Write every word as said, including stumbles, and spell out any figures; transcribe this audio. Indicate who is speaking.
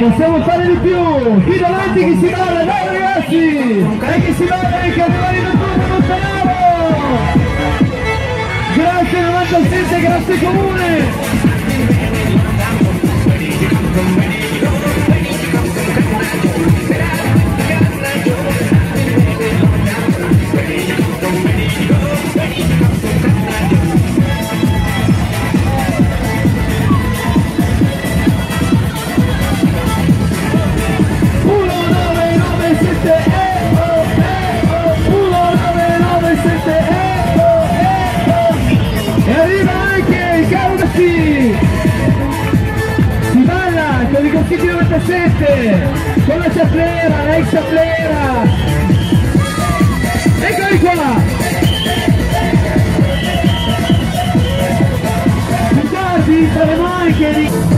Speaker 1: possiamo fare di più, qui davanti chi si balla, dai ragazzi, e chi si balla i carnevali notturni Montanaro, grazie novantasette, grazie comune. Con i consigli novantasette, con la ciaplera, la ex ciaplera, eccoli qua, guardi, faremo anche di...